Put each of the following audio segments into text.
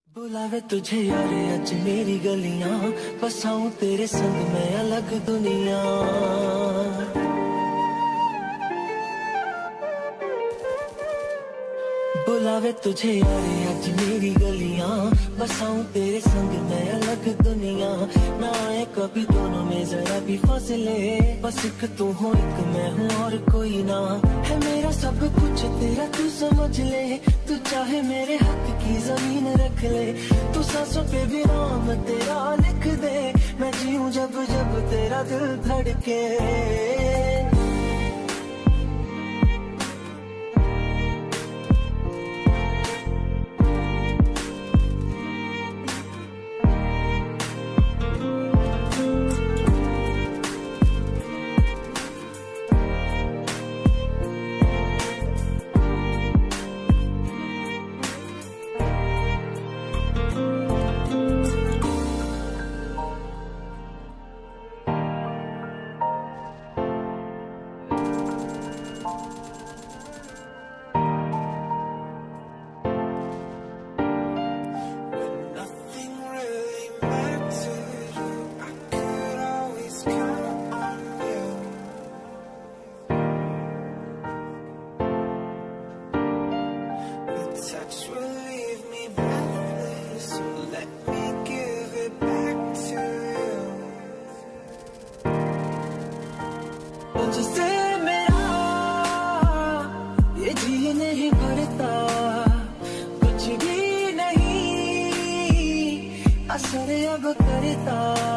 बुलावे तुझे यार आज मेरी गलियां, बसाऊं तेरे संग मैं अलग दुनिया। बुलावे तुझे यार आज मेरी गलियां, बसाऊं तेरे संग मैं अलग दुनिया। ना आए कभी दोनों में जरा भी फासले, बस एक तू हो एक मैं हूँ और कोई ना। है मेरा सब कुछ तेरा तू समझ ले, तू चाहे मेरे हक की जमीन रख ले। तू सांसों पे भी नाम तेरा लिख दे, मैं जीऊं जब जब तेरा दिल धड़के। Touch will leave me breathless, so let me give it back to you. तुझसे मेरा ये जी नहीं भरता, कुछ भी नहीं असर अब करता।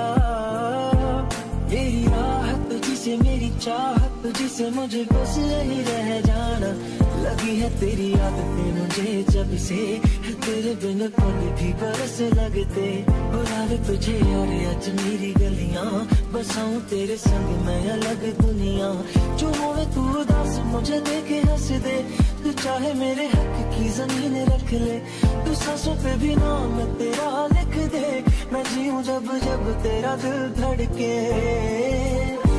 मेरी राहत तुझसे मेरी चाहत तुझसे मुझे बस यही रह जाना। लगी है तेरी आदतें मुझे जब से, तेरे बिन पल भी बरस लगते। बुलावे तुझे और आज मेरी गलियां, बसाऊं तेरे संग मैं अलग दुनिया। जो होवे तू उदास मुझे देखे हंस दे, तू चाहे मेरे हक की जमीन रख ले। तू सांसों पे भी नाम तेरा लिख दे, मैं जीऊं जब जब तेरा दिल धड़के।